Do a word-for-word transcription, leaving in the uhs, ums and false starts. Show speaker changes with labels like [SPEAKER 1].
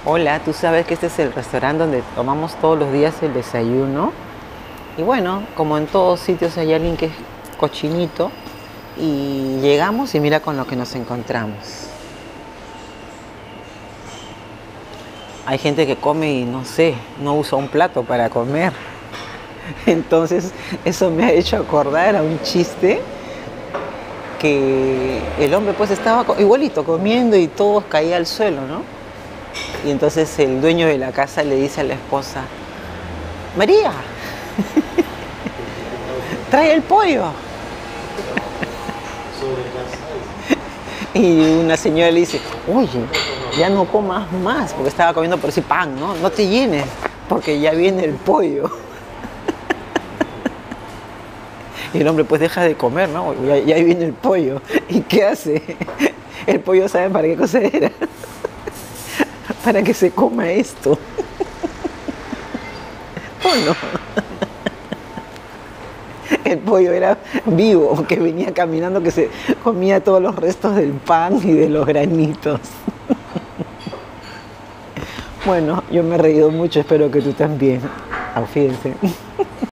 [SPEAKER 1] Hola, tú sabes que este es el restaurante donde tomamos todos los días el desayuno. Y bueno, como en todos sitios hay alguien que es cochinito. Y llegamos y mira con lo que nos encontramos. Hay gente que come y no sé, no usa un plato para comer. Entonces eso me ha hecho acordar a un chiste que el hombre pues estaba co- igualito comiendo y todo caía al suelo, ¿no? Y entonces el dueño de la casa le dice a la esposa, María, trae el pollo. Y una señora le dice, oye, ya no comas más, porque estaba comiendo por ese pan, ¿no? No te llenes, porque ya viene el pollo. Y el hombre pues deja de comer, ¿no? Ya, ya viene el pollo. ¿Y qué hace? El pollo sabe para qué cosa era. Para que se coma esto. ¿O no? El pollo era vivo, que venía caminando, que se comía todos los restos del pan y de los granitos. Bueno, yo me he reído mucho, espero que tú también. Auf Wiedersehen.